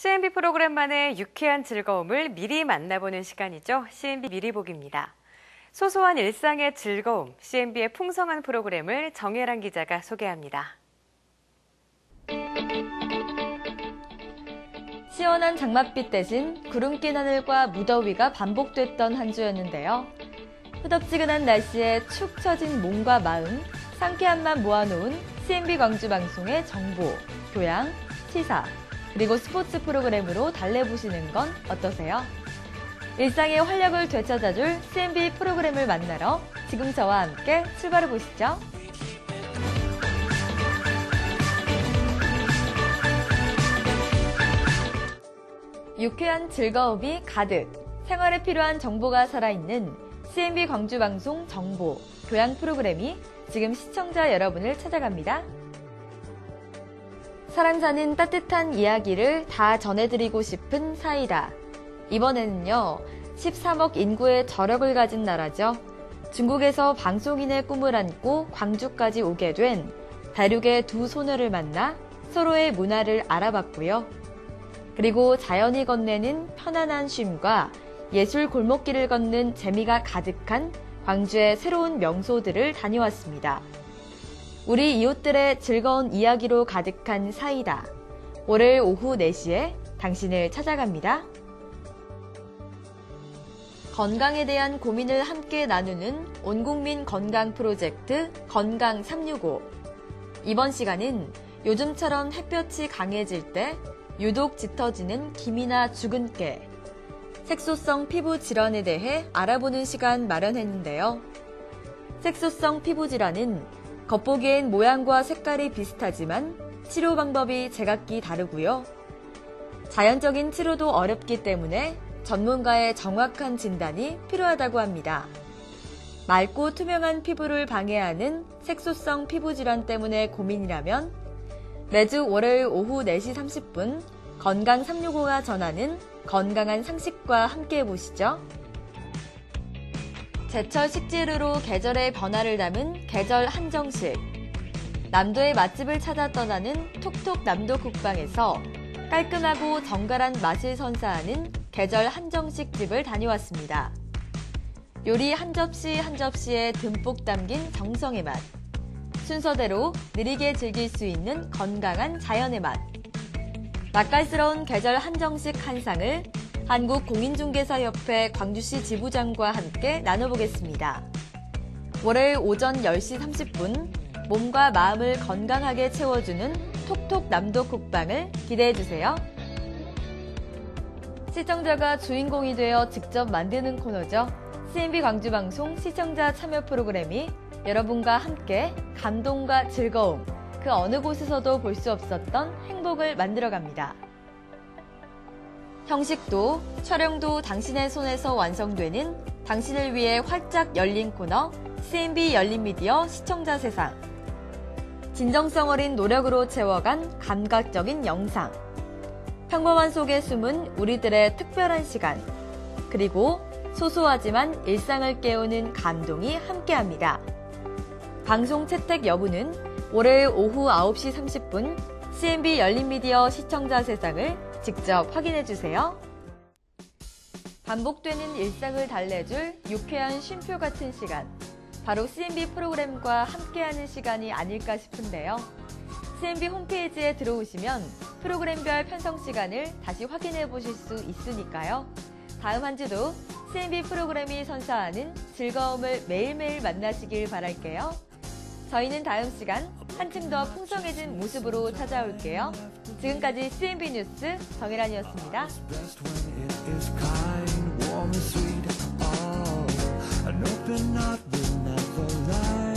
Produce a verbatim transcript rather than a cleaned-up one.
씨엔비 프로그램만의 유쾌한 즐거움을 미리 만나보는 시간이죠. 씨엔비 미리 보기입니다. 소소한 일상의 즐거움, 씨엔비의 풍성한 프로그램을 정혜란 기자가 소개합니다. 시원한 장맛빛 대신 구름 낀 하늘과 무더위가 반복됐던 한 주였는데요. 후덥지근한 날씨에 축 처진 몸과 마음, 상쾌함만 모아놓은 씨엔비 광주 방송의 정보, 교양, 시사, 그리고 스포츠 프로그램으로 달래보시는 건 어떠세요? 일상의 활력을 되찾아줄 씨엔비 프로그램을 만나러 지금 저와 함께 출발해보시죠. 유쾌한 즐거움이 가득, 생활에 필요한 정보가 살아있는 씨엔비 광주 방송 정보, 교양 프로그램이 지금 시청자 여러분을 찾아갑니다. 사람 사는 따뜻한 이야기를 다 전해드리고 싶은 사이다. 이번에는요, 십삼억 인구의 저력을 가진 나라죠. 중국에서 방송인의 꿈을 안고 광주까지 오게 된 대륙의 두 소녀를 만나 서로의 문화를 알아봤고요. 그리고 자연이 건네는 편안한 쉼과 예술 골목길을 걷는 재미가 가득한 광주의 새로운 명소들을 다녀왔습니다. 우리 이웃들의 즐거운 이야기로 가득한 사이다. 월요일 오후 네 시에 당신을 찾아갑니다. 건강에 대한 고민을 함께 나누는 온국민 건강 프로젝트 건강 삼육오. 이번 시간은 요즘처럼 햇볕이 강해질 때 유독 짙어지는 기미나 주근깨, 색소성 피부 질환에 대해 알아보는 시간 마련했는데요. 색소성 피부 질환은 겉보기엔 모양과 색깔이 비슷하지만 치료 방법이 제각기 다르고요. 자연적인 치료도 어렵기 때문에 전문가의 정확한 진단이 필요하다고 합니다. 맑고 투명한 피부를 방해하는 색소성 피부 질환 때문에 고민이라면 매주 월요일 오후 네 시 삼십 분 건강 삼육오가 전하는 건강한 상식과 함께 해보시죠. 제철 식재료로 계절의 변화를 담은 계절 한정식. 남도의 맛집을 찾아 떠나는 톡톡 남도 국방에서 깔끔하고 정갈한 맛을 선사하는 계절 한정식 집을 다녀왔습니다. 요리 한 접시 한 접시에 듬뿍 담긴 정성의 맛. 순서대로 느리게 즐길 수 있는 건강한 자연의 맛. 맛깔스러운 계절 한정식 한 상을 한국공인중개사협회 광주시 지부장과 함께 나눠보겠습니다. 월요일 오전 열 시 삼십 분 몸과 마음을 건강하게 채워주는 톡톡 남도 쿡방을 기대해주세요. 시청자가 주인공이 되어 직접 만드는 코너죠. 씨엔비 광주 방송 시청자 참여 프로그램이 여러분과 함께 감동과 즐거움, 그 어느 곳에서도 볼 수 없었던 행복을 만들어갑니다. 형식도 촬영도 당신의 손에서 완성되는 당신을 위해 활짝 열린 코너 씨엔비 열린 미디어 시청자 세상. 진정성 어린 노력으로 채워간 감각적인 영상. 평범한 속에 숨은 우리들의 특별한 시간. 그리고 소소하지만 일상을 깨우는 감동이 함께합니다. 방송 채택 여부는 월요일 오후 아홉 시 삼십 분 씨엔비 열린 미디어 시청자 세상을 직접 확인해주세요. 반복되는 일상을 달래줄 유쾌한 쉼표 같은 시간. 바로 씨엔비 프로그램과 함께하는 시간이 아닐까 싶은데요. 씨엔비 홈페이지에 들어오시면 프로그램별 편성 시간을 다시 확인해 보실 수 있으니까요. 다음 한 주도 씨엔비 프로그램이 선사하는 즐거움을 매일매일 만나시길 바랄게요. 저희는 다음 시간 한층 더 풍성해진 모습으로 찾아올게요. 지금까지 씨엔비 뉴스 정혜란이었습니다. An open heart will never lie.